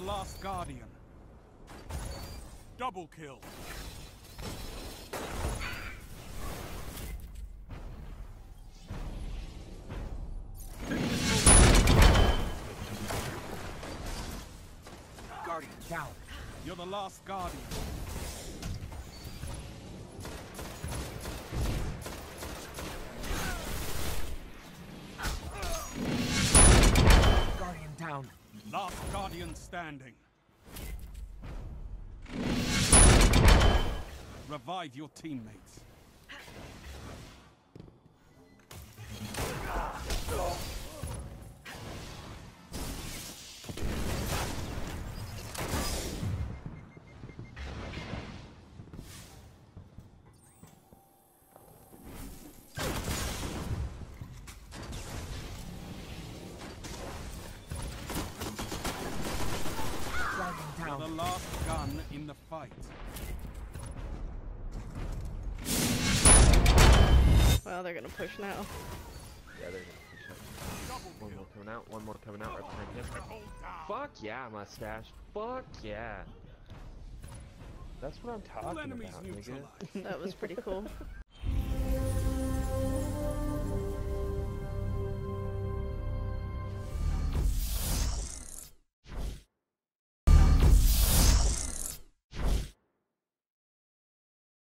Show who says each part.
Speaker 1: last guardian. Double kill. Guardian down. You're the last guardian. Guardian down. Last guardian standing. Revive your teammates. You're the last gun in the fight.
Speaker 2: Well, they're gonna push now.
Speaker 3: Yeah, they're gonna push out. One more coming out, one more coming out right behind him. Fuck yeah, mustache. Fuck yeah. That's what I'm talking about, nigga.
Speaker 2: That was pretty cool.